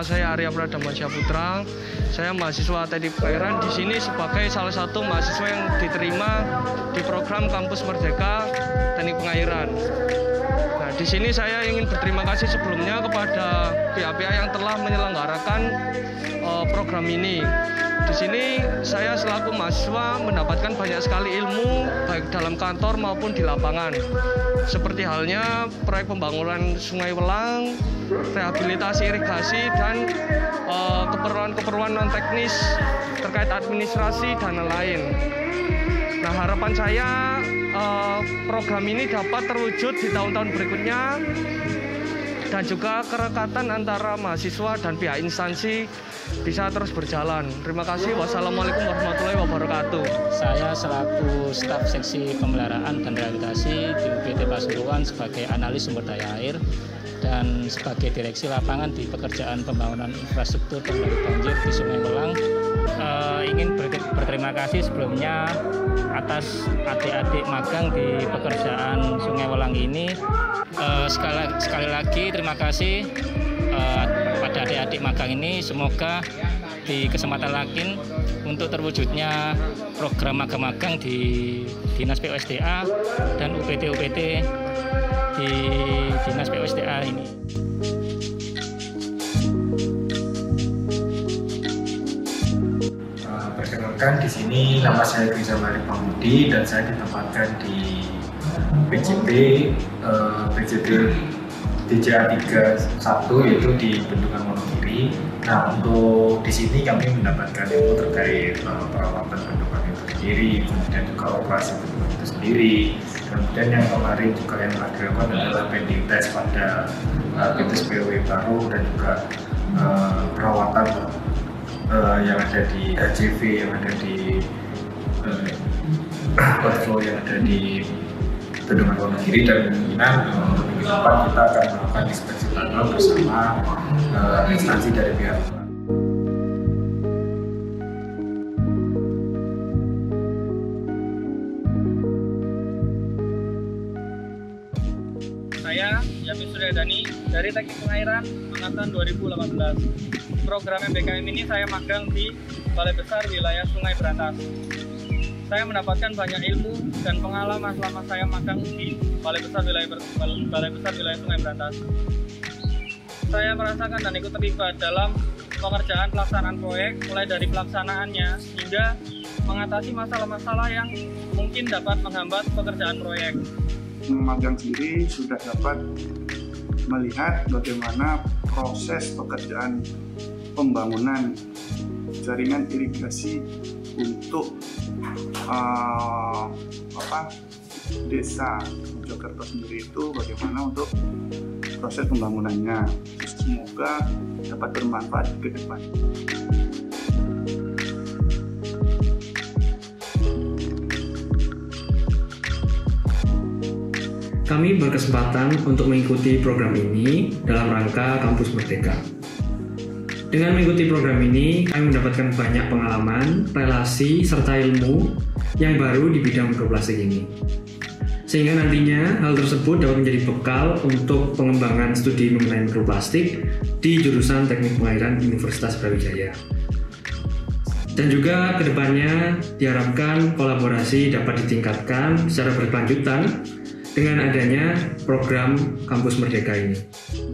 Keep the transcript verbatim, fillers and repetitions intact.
nama saya Arya Pradamansyah Putra. Saya mahasiswa Teknik Pengairan di sini sebagai salah satu mahasiswa yang diterima di program Kampus Merdeka Teknik Pengairan. Nah, di sini saya ingin berterima kasih sebelumnya kepada pihak-pihak yang telah menyelenggarakan uh, program ini. Di sini saya selaku mahasiswa mendapatkan banyak sekali ilmu baik dalam kantor maupun di lapangan. Seperti halnya proyek pembangunan Sungai Welang, rehabilitasi irigasi, dan keperluan-keperluan non teknis terkait administrasi dan lain-lain. Nah, harapan saya uh, program ini dapat terwujud di tahun-tahun berikutnya dan juga kerekatan antara mahasiswa dan pihak instansi bisa terus berjalan. Terima kasih. Wassalamualaikum warahmatullahi wabarakatuh. Saya selaku staf seksi pemeliharaan dan rehabilitasi di U P T Pasuruan sebagai analis sumber daya air dan sebagai direksi lapangan di pekerjaan pembangunan infrastruktur pengendali banjir di Sungai Welang. Uh, ingin ber berterima kasih sebelumnya atas adik-adik magang di pekerjaan Sungai Welang ini. Uh, sekali, sekali lagi terima kasih uh, pada adik-adik magang ini. Semoga di kesempatan lain untuk terwujudnya program magang-magang di Dinas P U S D A dan U P T U P T di Dinas P U S D A ini. Perkenalkan, di sini nama saya Rizal Mari Pamudi dan saya ditempatkan di P J P uh, P J P D J A tiga puluh satu yaitu di Bendungan Wonogiri. Nah, untuk di sini kami mendapatkan ilmu terkait uh, perawatan bendungan itu sendiri, kemudian juga operasi bendungan itu sendiri. Kemudian yang kemarin juga yang telah dilakukan adalah pending test pada uh, P T S P O W baru dan juga uh, perawatan uh, yang ada di H C V, yang ada di uh, outflow yang ada di Bendungan Wonogiri, dan kemungkinan uh, untuk minggu depan kita akan melakukan inspeksi tanggal bersama uh, instansi dari pihak. Saya Yamin Suryadani dari Teknik Pengairan angkatan dua ribu delapan belas. Program M B K M ini saya magang di Balai Besar Wilayah Sungai Berantas. Saya mendapatkan banyak ilmu dan pengalaman selama saya magang di Balai Besar Wilayah Balai Besar Wilayah Sungai Berantas. Saya merasakan dan ikut terlibat dalam pengerjaan pelaksanaan proyek, mulai dari pelaksanaannya hingga mengatasi masalah-masalah yang mungkin dapat menghambat pekerjaan proyek. Magang sendiri sudah dapat melihat bagaimana proses pekerjaan pembangunan jaringan irigasi untuk uh, apa desa Mojokerto sendiri, itu bagaimana untuk proses pembangunannya. Semoga dapat bermanfaat ke depan. Kami berkesempatan untuk mengikuti program ini dalam rangka Kampus Merdeka. Dengan mengikuti program ini, kami mendapatkan banyak pengalaman, relasi, serta ilmu yang baru di bidang mikroplastik ini. Sehingga nantinya hal tersebut dapat menjadi bekal untuk pengembangan studi mengenai mikroplastik di jurusan Teknik Pengairan Universitas Brawijaya. Dan juga kedepannya diharapkan kolaborasi dapat ditingkatkan secara berkelanjutan dengan adanya program Kampus Merdeka ini.